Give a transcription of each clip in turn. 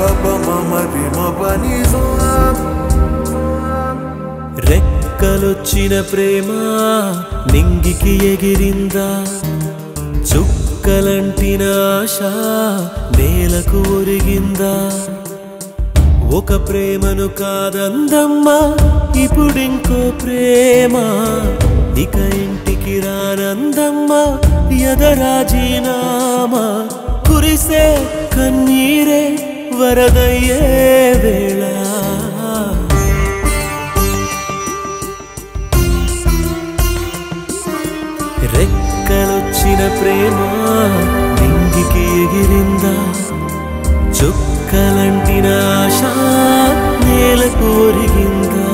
రెక్కలొచ్చిన ప్రేమ నింగికి ఎగిరిందా చుక్కలంటిన ఆశ నేలకు ఒరిగిందా ఒక ప్రేమను కాదందమ్మా ఇప్పుడింకో ప్రేమ ఇక ఇంటికి రానందమ్మా ఎదరాజీనామా కురిసే కన్నీరే వరదయ్యే వేళ రెక్కలొచ్చిన ప్రేమ నింగికి ఎగిరిందా చుక్కలంటిన ఆశ నేలకు ఒరిగిందా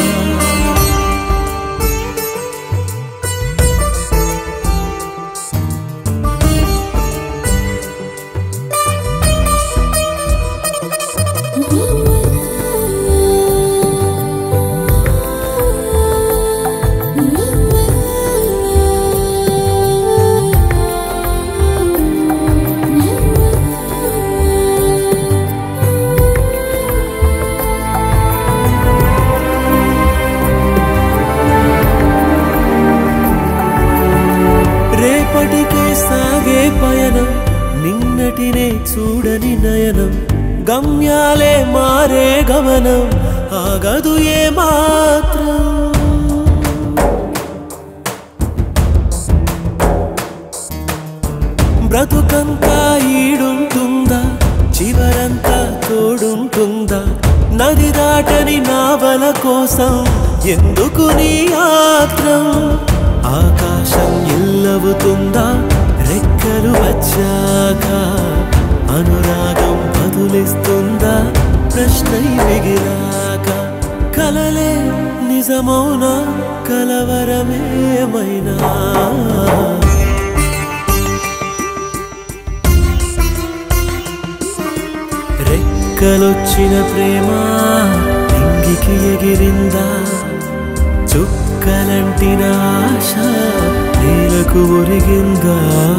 సాగే పయనం నిన్నటినే చూడని నయనం గమ్యాలే మారే గమనం ఆగదు ఏ మాత్రం బ్రతుకంతా ఈడుంటుందా చివరంతా తోడుంటుందా నది దాటని నావల కోసం ఎందుకు నీ ఆత్రం ఆకాశం ఇల్లవుతుందా రెక్కలు వచ్చాక అనురాగం బదులిస్తుందా ప్రశ్నై మిగిలాక కలలే నిజమౌనా కలవరమేమైనా రెక్కలొచ్చిన ప్రేమ నింగికి ఎగిరిందా చుక్కలంటిన ఆశ నేలకు ఒరిగిందా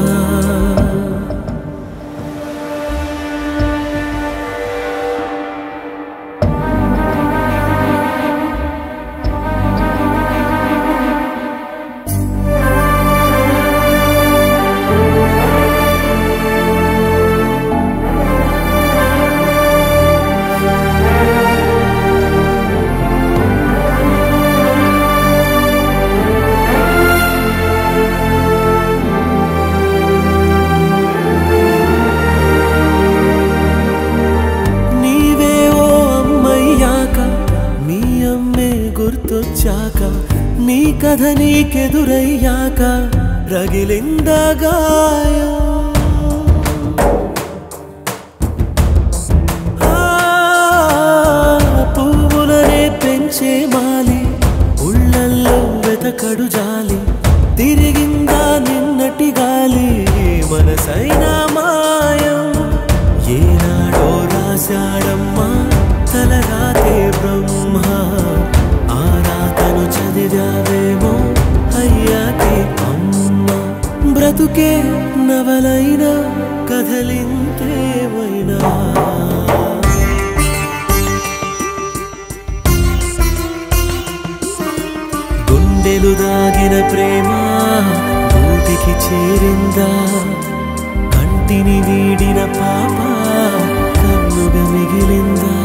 గుర్తొచ్చాక నీ కథ నీకెదురయ్యాక రగిలిందా గాయం పువ్వులనే పెంచే మాలి ఉళ్ళల్లో వెతకడు జాలి తిరిగిందా నిన్నటి గాలి మనసైనా మాయం ఏనాడో రాశాడమ్మా తలరాతే బ్రహ్మ ఆరాతను చదివావేమో అయ్యాకే అమ్మ బ్రతుకే నవలైనా కథలింతేమైనా గుండెలు దాగిన ప్రేమ గూటికి చేరిందా కంటిని వీడిన పాప కన్నుగా మిగిలిందా